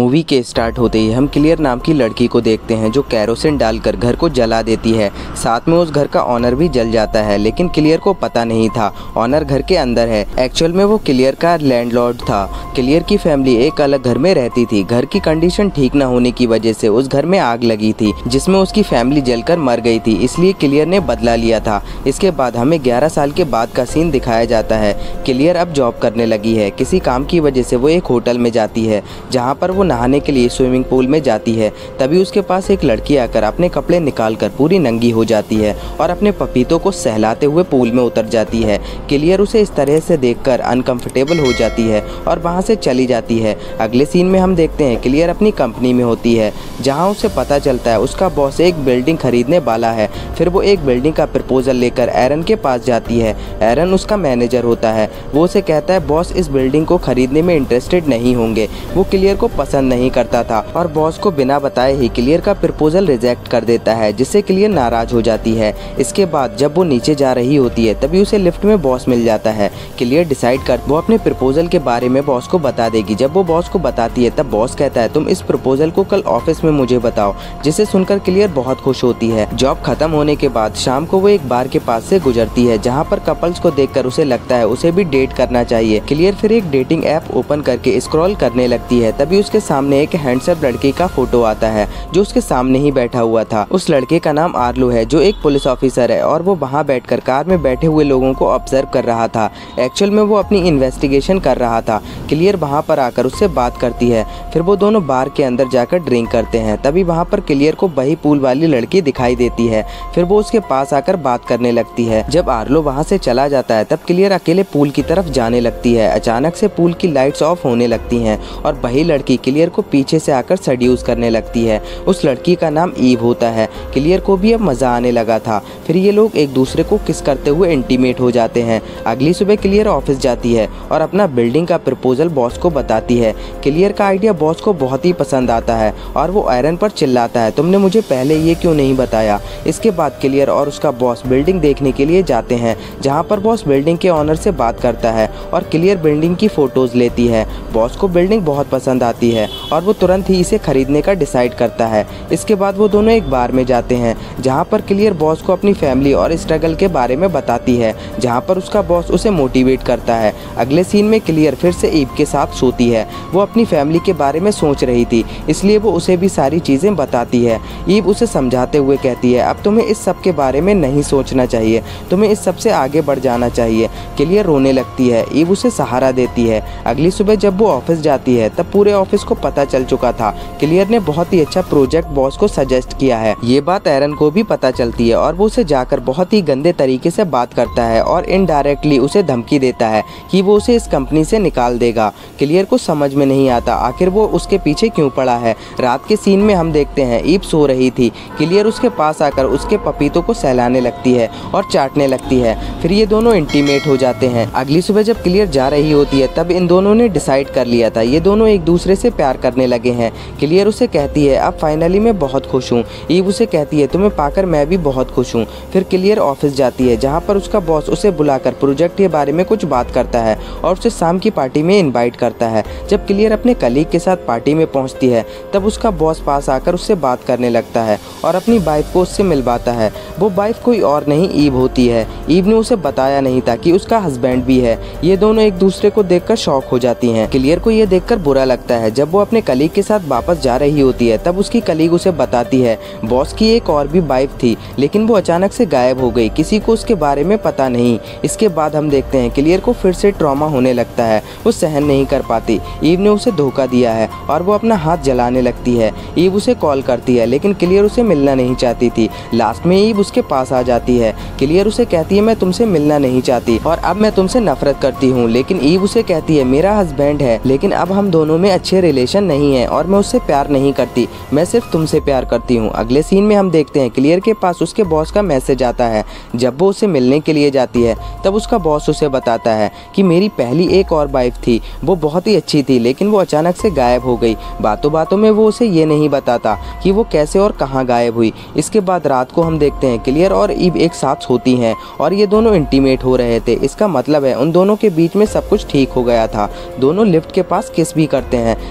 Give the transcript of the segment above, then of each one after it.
Movie के start होते ही हम क्लियर नाम की लड़की को देखते हैं जो कैरोसिन डालकर घर को जला देती है। साथ में उस घर का ऑनर भी जल जाता है, लेकिन क्लियर को पता नहीं था ऑनर घर के अंदर है। एक्चुअल में वो क्लियर का लैंडलॉर्ड था। क्लियर की फैमिली एक अलग घर में रहती थी। घर की कंडीशन ठीक न होने की वजह से उस घर में आग लगी थी, जिसमें उसकी फैमिली जलकर मर गई थी, इसलिए क्लियर ने बदला लिया था। इसके बाद हमें 11 साल के बाद का सीन दिखाया जाता है। क्लियर अब जॉब करने लगी है। किसी काम की वजह से वो एक होटल में जाती है, जहाँ पर वो नहाने के लिए स्विमिंग पूल में जाती है। तभी उसके पास एक लड़की आकर अपने कपड़े निकालकर पूरी नंगी हो जाती है और अपने पपीतों को सहलाते हुए पूल में उतर जाती है। क्लियर उसे इस तरह से देखकर अनकंफर्टेबल हो जाती है और वहां से चली जाती है। अगले सीन में हम देखते हैं क्लियर अपनी कंपनी में होती है, जहां उसे पता चलता है उसका बॉस एक बिल्डिंग खरीदने वाला है। फिर वो एक बिल्डिंग का प्रपोजल लेकर एरन के पास जाती है। एरन उसका मैनेजर होता है। वो उसे कहता है बॉस इस बिल्डिंग को खरीदने में इंटरेस्टेड नहीं होंगे। वो क्लियर को पसंद नहीं करता था और बॉस को बिना बताए ही क्लियर का प्रपोजल रिजेक्ट कर देता है, जिससे क्लियर नाराज हो जाती है। इसके बाद जब वो नीचे जा रही होती है तभी उसे लिफ्ट में बॉस मिल जाता है। क्लियर डिसाइड कर वो अपने प्रपोजल के बारे में बॉस को बता देगी। जब वो बॉस को बताती है तब बॉस कहता है तुम इस प्रपोजल को कल ऑफिस में मुझे बताओ, जिसे सुनकर क्लियर बहुत खुश होती है। जॉब खत्म होने के बाद शाम को वो एक बार के पास से गुजरती है, जहाँ पर कपल्स को देखकर उसे लगता है उसे भी डेट करना चाहिए। क्लियर फिर एक डेटिंग ऐप ओपन करके स्क्रॉल करने लगती है। तभी उसके सामने एक हैंडसम लड़के का फोटो आता है जो उसके सामने ही बैठा हुआ था। उस लड़के का नाम आर्लो है, जो एक पुलिस ऑफिसर है और वो वहाँ बैठकर कार में बैठे हुए लोगों को ऑब्जर्व कर रहा था। एक्चुअल में वो अपनी इन्वेस्टिगेशन कर रहा था। क्लियर वहाँ पर आकर उससे बात करती है। फिर वो दोनों बार के अंदर जाकर ड्रिंक करते हैं। तभी वहाँ पर क्लियर को वही पूल वाली लड़की दिखाई देती है। फिर वो उसके पास आकर बात करने लगती है। जब आर्लो वहाँ से चला जाता है तब क्लियर अकेले पूल की तरफ जाने लगती है। अचानक से पूल की लाइट्स ऑफ होने लगती हैं और वही लड़की क्लियर को पीछे से आकर सड्यूस करने लगती है। उस लड़की का नाम ईव होता है। क्लियर को भी अब मजा आने लगा था। फिर ये लोग एक दूसरे को किस करते हुए इंटीमेट हो जाते हैं। अगली सुबह क्लियर ऑफिस जाती है और अपना बिल्डिंग का प्रपोजल बॉस को बताती है। क्लियर का आइडिया बॉस को बहुत ही पसंद आता है और वो एरन पर चिल्लाता है तुमने मुझे पहले ये क्यों नहीं बताया। इसके बाद क्लियर और उसका बॉस बिल्डिंग देखने के लिए जाते हैं, जहाँ पर बॉस बिल्डिंग के ऑनर से बात करता है और क्लियर बिल्डिंग की फोटोज लेती है। बॉस को बिल्डिंग बहुत पसंद आती है और वो तुरंत ही इसे खरीदने का डिसाइड करता है। इसके बाद वो दोनों एक बार में जाते हैं, जहाँ पर क्लियर बॉस को अपनी फैमिली और स्ट्रगल के बारे में बताती है, जहाँ पर उसका बॉस उसे मोटिवेट करता है। अगले सीन में क्लियर फिर से ईव के साथ सोती है। वो अपनी फैमिली के बारे में सोच रही थी, इसलिए वो उसे भी सारी चीज़ें बताती है। ईव उसे समझाते हुए कहती है अब तुम्हें इस सब के बारे में नहीं सोचना चाहिए, तुम्हें इस सब से आगे बढ़ जाना चाहिए। क्लियर रोने लगती है। ईव उसे सहारा देती है। अगली सुबह जब वो ऑफिस जाती है तब पूरे ऑफिस को पता चल चुका था क्लियर ने बहुत ही अच्छा प्रोजेक्ट बॉस को सजेस्ट किया है। ये बात एरन को भी पता चलती है और वो उसे जाकर बहुत ही गंदे तरीके से बात करता है और इनडायरेक्टली उसे धमकी देता है कि वो उसे इस कंपनी से निकाल देगा। क्लियर को समझ में नहीं आता आखिर वो उसके पीछे क्यों पड़ा है। रात के सीन में हम देखते हैं ईव सो रही थी। क्लियर उसके पास आकर उसके पपीतों को सहलाने लगती है और चाटने लगती है। फिर ये दोनों इंटीमेट हो जाते हैं। अगली सुबह जब क्लियर जा रही होती है तब इन दोनों ने डिसाइड कर लिया था ये दोनों एक दूसरे से प्यार करने लगे हैं। क्लियर उसे कहती है अब फाइनली मैं बहुत खुश हूँ। ईव उसे कहती है तुम्हें पाकर मैं भी बहुत खुश हूँ। फिर क्लियर ऑफिस जाती है, जहाँ पर उसका बॉस उसे बुलाकर प्रोजेक्ट के बारे में कुछ बात करता है और उसे शाम की पार्टी में इनवाइट करता है। जब क्लियर अपने कलीग के साथ पार्टी में पहुँचती है तब उसका बॉस पास आकर उससे बात करने लगता है और अपनी वाइफ को उससे मिलवाता है। वो वाइफ कोई और नहीं ईव होती है। ईव ने उसे बताया नहीं था कि उसका हस्बैंड भी है। ये दोनों एक दूसरे को देखकर शॉक हो जाती हैं। क्लियर को ये देखकर बुरा लगता है। जब वो अपने कलीग के साथ वापस जा रही होती है तब उसकी कलीग उसे बताती है बॉस की एक और भी वाइफ थी, लेकिन वो अचानक से गायब हो गई, किसी को उसके बारे में पता नहीं। इसके बाद हम देखते हैं क्लियर को फिर से ट्रॉमा होने लगता है। वो सहन नहीं कर पाती। ईव ने उसे धोखा दिया है और वो अपना हाथ जलाने लगती है। ईव उसे कॉल करती है, लेकिन क्लियर उसे मिलना नहीं चाहती थी। लास्ट में ईव उसके पास आ जाती है। क्लियर उसे कहती है मैं तुमसे मिलना नहीं चाहती और अब मैं तुमसे नफरत करती हूँ। लेकिन ईव उसे कहती है मेरा हस्बैंड है, लेकिन अब हम दोनों में अच्छे रिलेशन नहीं है और मैं उससे प्यार नहीं करती, मैं सिर्फ तुमसे प्यार करती हूँ। अगले सीन में हम देखते हैं क्लियर के पास उसके बॉस का मैसेज आता है। जब वो उसे मिलने के लिए जाती है तब उसका बॉस उसे बताता है कि मेरी पहली एक और वाइफ थी, वो बहुत ही अच्छी थी, लेकिन वो अचानक से गायब हो गई। बातों बातों में वो उसे ये नहीं बताता कि वो कैसे और कहाँ गायब हुई। इसके बाद रात को हम देखते हैं क्लियर और ईव एक साथ होती हैं और ये दोनों इंटीमेट हो रहे थे। इसका मतलब है उन दोनों के बीच में सब कुछ ठीक हो गया था। दोनों लिफ्ट के पास किस भी करते हैं, जिन्हें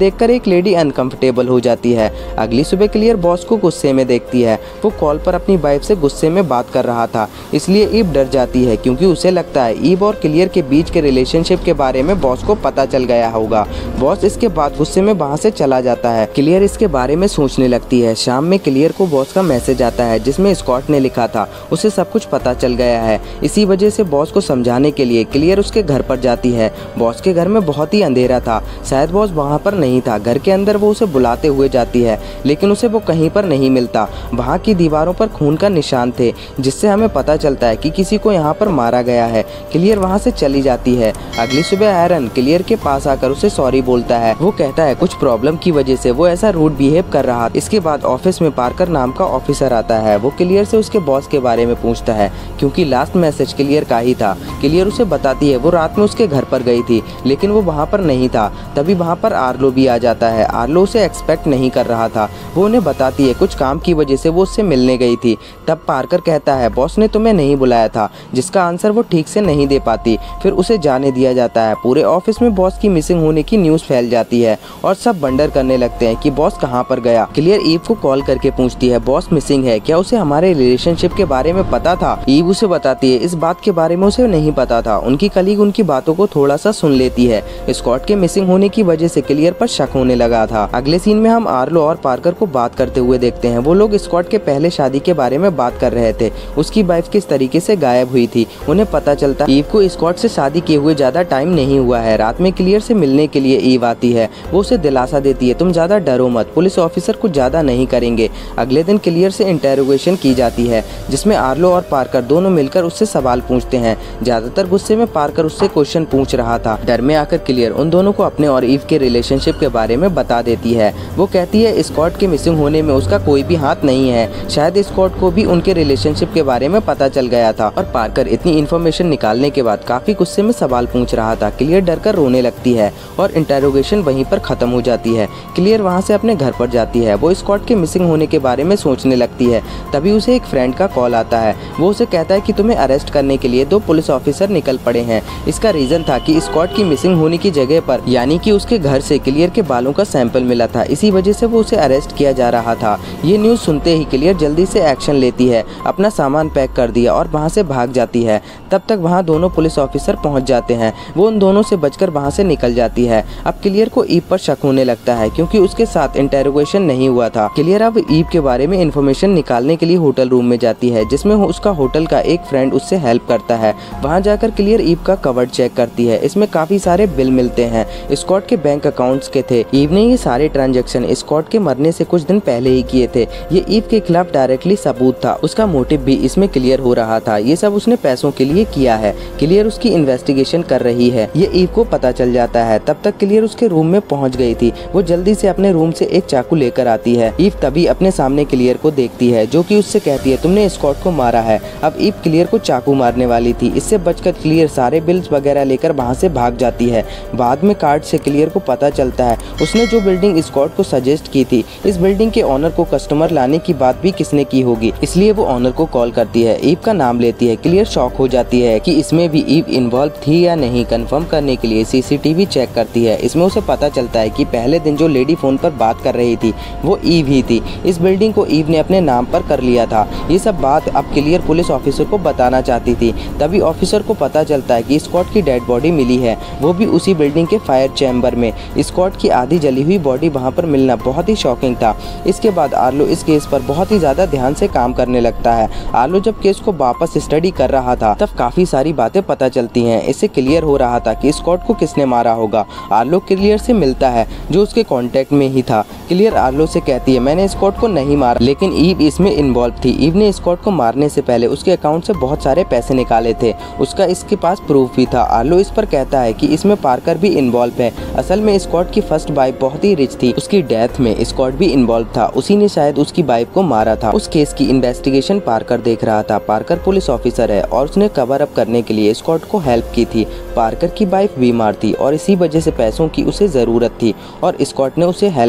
देखकर एक लेडी अनकंफर्टेबल हो जाती है। अगली सुबह क्लियर बॉस को गुस्से में देखती है। वो कॉल पर अपनी वाइफ से गुस्से में बात कर रहा था, इसलिए ईव डर जाती है क्योंकि उसे लगता है ईव और क्लियर के बीच के रिलेशनशिप के बारे में बॉस को पता चल गया होगा। बॉस इसके बाद गुस्से में वहाँ से चला जाता है। क्लियर इसके बारे में सोचने लगती है। शाम में क्लियर को बॉस का मैसेज आता है जिसमें स्कॉट ने लिखा था उसे सब कुछ पता चल गया है। इसी वजह से बॉस को समझाने के लिए क्लियर उसके घर पर जाती है। बॉस के घर में बहुत ही अंधेरा था, शायद बॉस वहाँ पर नहीं था। घर के अंदर वो उसे बुलाते हुए जाती है लेकिन उसे वो कहीं पर नहीं मिलता। वहाँ की दीवारों पर खून का निशान थे जिससे हमें पता चलता है कि किसी को यहाँ पर मारा गया है। क्लियर वहाँ से चली जाती है। अगली सुबह आयरन क्लियर के पास आकर उसे सॉरी बोलता है। वो कहता है कुछ प्रॉब्लम की वजह से वो ऐसा रूड बिहेव कर रहा। इसके बाद ऑफिस में पार्कर नाम का ऑफिसर आता है। वो क्लियर से उसके बॉस के बारे में पूछता है क्योंकि लास्ट मैसेज क्लियर का ही था। क्लियर उसे बताती है वो रात में उसके घर पर गई थी लेकिन वो वहाँ पर नहीं था। तभी वहाँ पर आर्लो भी आ जाता है। आर्लो उसे एक्सपेक्ट नहीं कर रहा था। वो उन्हें बताती है कुछ काम की वजह से वो उससे मिलने गई थी। तब पार्कर कहता है बॉस ने तुम्हें नहीं बुलाया था, जिसका आंसर वो ठीक से नहीं दे पाती। फिर उसे जाने दिया जाता है। पूरे ऑफिस में बॉस की मिसिंग होने की न्यूज़ फैल जाती है और सब वंडर करने लगते हैं कि बॉस कहाँ पर गया। क्लियर ईव को कॉल करके पूछती है बॉस मिसिंग है, क्या उसे हमारे रिलेशनशिप के बारे में पता था? ईव उसे बताती है इस बात के बारे में उसे नहीं पता था। उनकी कलीग उनकी बातों को थोड़ा सा सुन लेती है। स्कॉट के मिसिंग होने की वजह से क्लियर पर शक होने लगा था। अगले सीन में हम आर्लो और पार्कर को बात करते हुए देखते हैं। वो लोग स्कॉट के पहले शादी के बारे में बात कर रहे थे। उसकी वाइफ किस तरीके से गायब हुई थी। उन्हें पता चलता ईव को स्कॉट से शादी किए हुए ज्यादा टाइम नहीं हुआ है। रात में क्लियर से मिलने के लिए ईव आती है। वो उसे दिलासा देती है तुम ज्यादा डरो मत, पुलिस ऑफिसर कुछ ज्यादा नहीं करेंगे। अगले दिन क्लियर से इंटेरोगेशन की जाती है जिसमें आर्लो और पार्कर दोनों मिलकर उससे सवाल पूछते हैं। ज्यादातर गुस्से में पार्कर उससे क्वेश्चन पूछ रहा था। डर में आकर क्लियर उन दोनों को अपने और ईव के रिलेशनशिप के बारे में बता देती है। वो कहती है स्कॉट के मिसिंग होने में उसका कोई भी हाथ नहीं है। शायद स्कॉट को भी उनके रिलेशनशिप के बारे में पता चल गया था। और पार्कर इतनी इन्फॉर्मेशन निकालने के बाद काफी गुस्से में सवाल पूछ रहा था। क्लियर डर कर रोने लगती है और इंटेरोगेशन वहीं पर खत्म हो जाती है। क्लियर वहाँ से अपने घर पर जाती है। वो स्कॉट के मिसिंग होने के बारे में सोचने लगती है। तभी उसे एक फ्रेंड का कॉल आता है। वो उसे कहता है कि तुम्हें अरेस्ट करने के लिए 2 पुलिस ऑफिसर निकल पड़े हैं। इसका रीजन था कि स्कॉट की मिसिंग होने की जगह पर यानी कि उसके घर से क्लियर के बालों का सैंपल मिला था। इसी वजह से वो उसे अरेस्ट किया जा रहा था। ये न्यूज़ सुनते ही क्लियर जल्दी से एक्शन लेती है। अपना सामान पैक कर दिया और वहाँ से भाग जाती है। तब तक वहाँ दोनों पुलिस ऑफिसर पहुँच जाते हैं। वो उन दोनों से बचकर वहाँ से निकल जाती है। अब क्लियर को ईव पर शक होने लगता है क्योंकि उसके साथ इंटेरोगेशन नहीं हुआ था। क्लियर अब ईव के बारे में इन्फॉर्मेशन निकालने के लिए होटल रूम में जाती है जिसमें उसका होटल का एक फ्रेंड उससे हेल्प करता है। वहाँ जाकर क्लियर ईव का कवर चेक करती है। इसमें काफी सारे बिल मिलते हैं स्कॉट के बैंक अकाउंट्स के थे। ईव ने ये सारे ट्रांजैक्शन स्कॉट के मरने से कुछ दिन पहले ही किए थे। ये ईव के खिलाफ डायरेक्टली सबूत था। उसका मोटिव भी इसमें क्लियर हो रहा था। ये सब उसने पैसों के लिए किया है। क्लियर उसकी इन्वेस्टिगेशन कर रही है। ये ईव को पता चल जाता है। तब तक क्लियर उसके रूम में पहुंच गई थी। वो जल्दी से अपने रूम से एक चाकू लेकर आती है। ईव तभी अपने सामने क्लियर को देखती है जो कि उससे कहती है तुमने स्कॉट को मारा है। अब ईव क्लियर को चाकू मारने वाली थी। इससे बचकर क्लियर सारे बिल्स वगैरह लेकर वहाँ से भाग जाती है। बाद में कार्ड से क्लियर को पता चलता है उसने जो बिल्डिंग स्कॉट को सजेस्ट की थी, इस बिल्डिंग के ऑनर को कस्टमर लाने की बात भी किसने की होगी। इसलिए वो ऑनर को कॉल करती है। ईव का नाम लेती है। क्लियर शॉक हो जाती है कि इसमें भी ईव इन्वॉल्व थी या नहीं। कंफर्म करने के लिए सीसीटीवी चेक करती है। इसमें उसे पता चलता है कि पहले दिन जो लेडी फोन पर बात कर रही थी वो ईव ही थी। इस बिल्डिंग को ईव ने अपने नाम पर कर लिया था। ये सब बात अब क्लियर पुलिस ऑफिसर को बताना चाहती थी। तभी ऑफिसर को पता चलता है कि स्कॉट की डेड बॉडी मिली है, वो भी उसी बिल्डिंग के फायर चैम्बर में। स्कॉट की आधी जली हुई बॉडी वहाँ पर मिलना बहुत ही शॉकिंग था। इसके बाद आर्लो इस केस पर बहुत ही ज्यादा ध्यान से काम करने लगता है। आर्लो जब केस को वापस स्टडी कर रहा था तब काफी सारी बातें पता चलती हैं। इससे क्लियर हो रहा था कि स्कॉट को किसने मारा होगा। आर्लो क्लियर से मिलता है जो उसके कांटेक्ट में ही था। क्लियर आर्लो से कहती है मैंने स्कॉट को नहीं मारा, लेकिन ईव इसमें इन्वॉल्व थी। ईव ने स्कॉट को मारने से पहले उसके अकाउंट से बहुत सारे पैसे निकाले थे। उसका इसके पास प्रूफ भी था। आर्लो इस पर कहता है कि इसमें पार्कर भी इन्वॉल्व है। असल में स्कॉट की फर्स्ट वाइफ बहुत ही रिच थी। उसकी डेथ में स्कॉट भी इन्वॉल्व था। उसी ने शायद उसकी वाइफ को मारा था। उस केस की इन्वेस्टिगेशन पार्कर देख रहा था। पार्कर पुलिस ऑफिसर है और उसने कवर अप करने के लिए स्कॉट को हेल्प की थी। पार्कर की वाइफ बीमार थी और इसी वजह से पैसों की उसे जरूरत थी और स्कॉट ने उसे हेल्प किया था।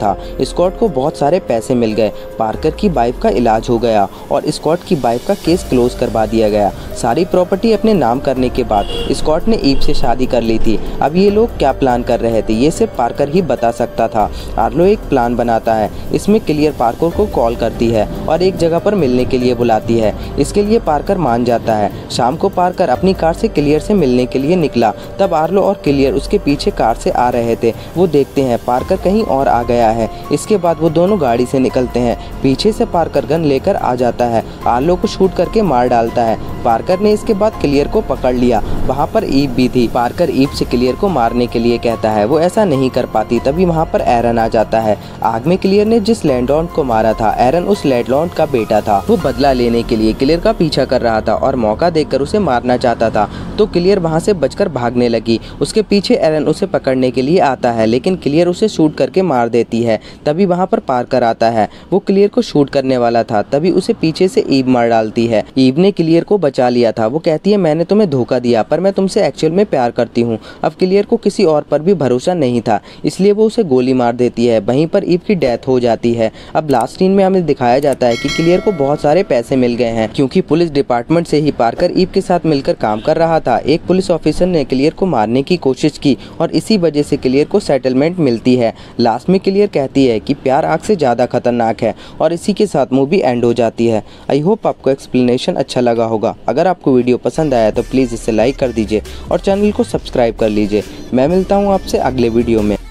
था। स्कॉट को बहुत सारे पैसे मिल गए, पार्कर की वाइफ का इलाज हो गया और स्कॉट की वाइफ का केस क्लोज करवा दिया गया। सारी प्रॉपर्टी अपने नाम करने के बाद स्कॉट ने ईव से शादी कर ली थी। अब ये लोग क्या प्लान कर रहे थे ये सिर्फ पार्कर ही बता सकता था। आर्लो एक प्लान बनाता है, इसमें क्लियर पार्कर को कॉल करती है और एक जगह पर मिलने के लिए बुलाती है। इसके लिए पार्कर मान जाता है। शाम को पार्कर अपनी कार से क्लियर से मिलने के लिए निकला, तब आर्लो और क्लियर उसके पीछे कार से आ रहे थे। वो देखते हैं पार्कर कहीं और आ गया है। इसके बाद वो दोनों गाड़ी से निकलते हैं। पीछे से पार्कर गन लेकर आ जाता है, आर्लो को शूट करके मार डालता है। पार्कर ने इसके बाद क्लियर को पकड़ लिया। वहाँ पर ईव भी थी। पार्कर ईव से क्लियर को मारने के लिए कहता है, वो ऐसा नहीं कर पाती। तभी वहाँ पर एरन आ जाता है। आग में क्लियर ने जिस लैंडलॉर्ड को मारा था, एरन उस लैंडलॉर्ड का बेटा था। वो बदला लेने के लिए क्लियर का पीछा कर रहा था और मौका देखकर उसे मारना चाहता था, तो क्लियर वहाँ से बचकर भागने लगी। उसके पीछे एरन उसे पकड़ने के लिए आता है, लेकिन क्लियर उसे शूट करके मार देती है। तभी वहाँ पर पार्कर आता है। वो क्लियर को शूट करने वाला था, तभी उसे पीछे से ईव मार डालती है। ईव ने क्लियर को बचा लिया था। वो कहती है, मैंने तुम्हें धोखा दिया, पर मैं तुमसे एक्चुअल में प्यार करती हूँ। अब क्लियर को किसी और पर भी भरोसा नहीं था, इसलिए वो उसे गोली मार देती है। वहीं पर ईव की डेथ हो जाती है। अब लास्ट सीन में हमें दिखाया जाता है कि क्लियर को बहुत सारे पैसे मिल गए हैं, क्योंकि पुलिस डिपार्टमेंट से ही पार्कर ईव के साथ मिलकर काम कर रहा था। एक पुलिस ऑफिसर ने क्लियर को मारने की कोशिश की और इसी वजह से क्लियर को सेटलमेंट मिलती है। लास्ट में क्लियर कहती है कि प्यार आग से ज़्यादा खतरनाक है और इसी के साथ मूवी एंड हो जाती है। आई होप आपको एक्सप्लेनेशन अच्छा लगा होगा। अगर आपको वीडियो पसंद आया तो प्लीज़ इसे लाइक कर दीजिए और चैनल को सब्सक्राइब कर लीजिए। मैं मिलता हूँ आपसे अगले वीडियो में।